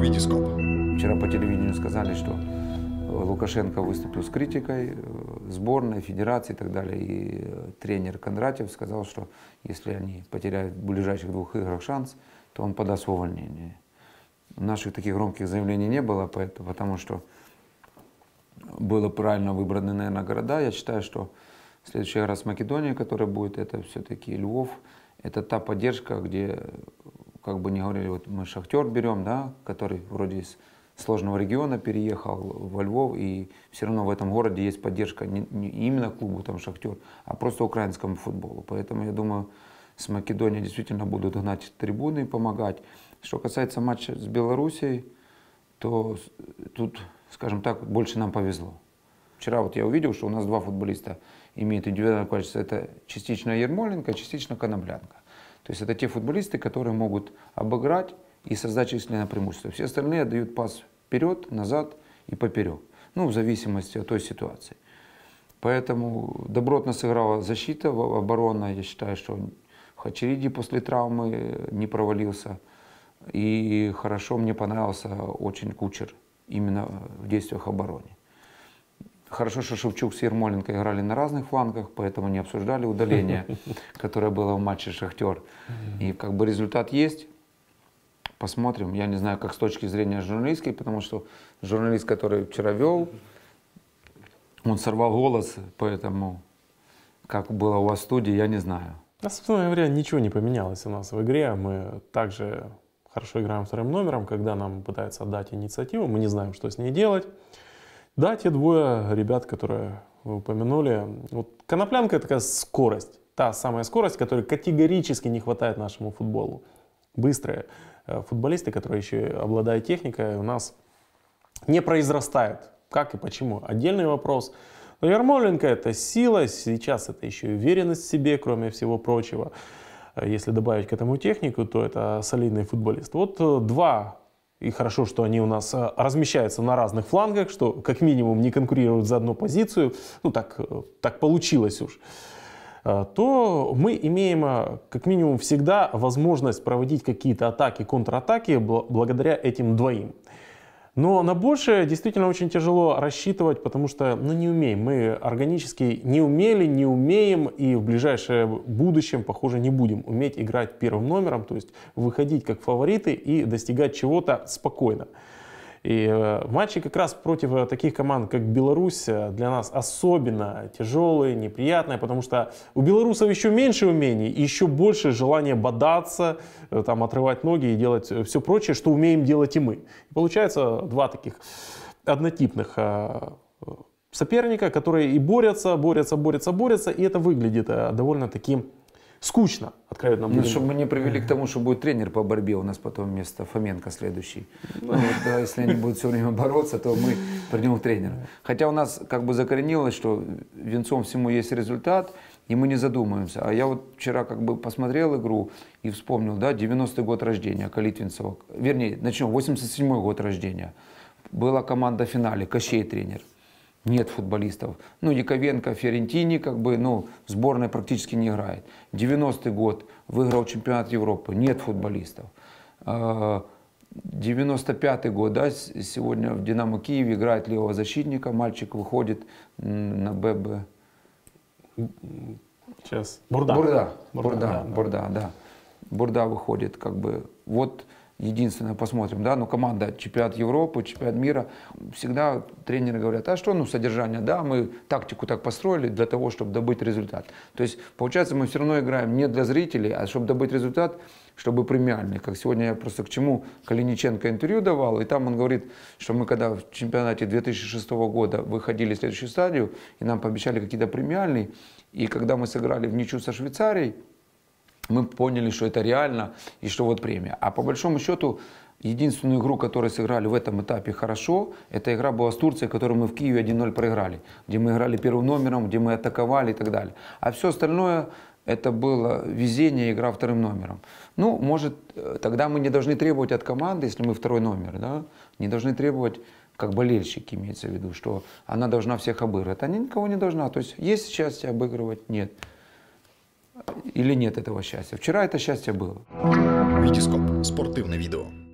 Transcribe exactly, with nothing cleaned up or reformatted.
Витископ. Вчера по телевидению сказали, что Лукашенко выступил с критикой сборной, федерации и так далее. И тренер Кондратьев сказал, что если они потеряют в ближайших двух играх шанс, то он подаст в увольнение. Наших таких громких заявлений не было, потому что было правильно выбраны, наверное, города. Я считаю, что следующий раз Македония, которая будет, это все-таки Львов. Это та поддержка, где, как бы не говорили, вот мы Шахтер берем, да, который вроде из сложного региона переехал во Львов, и все равно в этом городе есть поддержка не, не именно клубу там Шахтер, а просто украинскому футболу. Поэтому я думаю, с Македонией действительно будут гнать трибуны и помогать. Что касается матча с Белоруссией, то тут, скажем так, больше нам повезло. Вчера вот я увидел, что у нас два футболиста имеют индивидуальное качество. Это частично Ермоленко, частично Коноплянка. То есть это те футболисты, которые могут обыграть и создать численное преимущество. Все остальные дают пас вперед, назад и поперек. Ну, в зависимости от той ситуации. Поэтому добротно сыграла защита, оборона. Я считаю, что Хачериди после травмы не провалился. И хорошо мне понравился очень Кучер именно в действиях обороны. Хорошо, что Шевчук с Ермоленко играли на разных флангах, поэтому не обсуждали удаление, которое было в матче Шахтер. И как бы результат есть. Посмотрим. Я не знаю, как с точки зрения журналистской, потому что журналист, который вчера вел, он сорвал голос, поэтому как было у вас в студии, я не знаю. На собственно говоря, ничего не поменялось у нас в игре. Мы также хорошо играем вторым номером, когда нам пытаются отдать инициативу, мы не знаем, что с ней делать. Да, те двое ребят, которые вы упомянули. Вот Коноплянка — это такая скорость. Та самая скорость, которой категорически не хватает нашему футболу. Быстрые футболисты, которые еще и обладают техникой, у нас не произрастают. Как и почему? Отдельный вопрос. Но Ермоленко — это сила, сейчас это еще и уверенность в себе, кроме всего прочего. Если добавить к этому технику, то это солидный футболист. Вот два. И хорошо, что они у нас размещаются на разных флангах, что как минимум не конкурируют за одну позицию, ну так, так получилось уж, то мы имеем как минимум всегда возможность проводить какие-то атаки, контратаки благодаря этим двоим. Но на большее действительно очень тяжело рассчитывать, потому что ну, не умеем. Мы органически не умели, не умеем и в ближайшее будущем, похоже, не будем уметь играть первым номером, то есть выходить как фавориты и достигать чего-то спокойно. И э, матчи как раз против таких команд, как Беларусь, для нас особенно тяжелые, неприятные, потому что у белорусов еще меньше умений, и еще больше желания бодаться, э, там, отрывать ноги и делать все прочее, что умеем делать и мы. И получается два таких однотипных э, соперника, которые и борются, борются, борются, борются, и это выглядит э, довольно-таки скучно, откровенно. Ну, чтобы мы не привели к тому, что будет тренер по борьбе у нас потом вместо Фоменко следующий. Ну, вот, да, если они будут все время бороться, то мы придем тренера. Хотя у нас как бы закоренилось, что венцом всему есть результат, и мы не задумаемся. А я вот вчера как бы посмотрел игру и вспомнил, да, девяностый год рождения Калитвинцева. Вернее, начнем, восемьдесят седьмой год рождения. Была команда в финале, Кощей тренер. Нет футболистов. Ну, Яковенко, Фиорентини, как бы, ну, в сборной практически не играет. девяностый год выиграл чемпионат Европы. Нет футболистов. девяносто пятый год, да, сегодня в Динамо Киеве играет левого защитника. Мальчик выходит на ББ. Сейчас. Бурда. Бурда. Бурда, Бурда, да, Бурда, да. Бурда выходит, как бы, вот. Единственное, посмотрим, да, но команда чемпионат Европы, чемпионат мира, всегда тренеры говорят, а что, ну, содержание, да, мы тактику так построили для того, чтобы добыть результат. То есть, получается, мы все равно играем не для зрителей, а чтобы добыть результат, чтобы премиальный. Как сегодня я просто к чему Калиниченко интервью давал, и там он говорит, что мы когда в чемпионате две тысячи шестого года выходили в следующую стадию, и нам пообещали какие-то премиальные, и когда мы сыграли в ничью со Швейцарией, мы поняли, что это реально и что вот премия. А по большому счету, единственную игру, которую сыграли в этом этапе хорошо, эта игра была с Турцией, которую мы в Киеве один ноль проиграли. Где мы играли первым номером, где мы атаковали и так далее. А все остальное, это было везение, игра вторым номером. Ну, может, тогда мы не должны требовать от команды, если мы второй номер, да, не должны требовать, как болельщики, имеется в виду, что она должна всех обыгрывать. Она никого не должна. То есть, есть счастье обыгрывать? Нет. Или нет этого счастья? Вчера это счастье было. Витископ. Спортивное видео.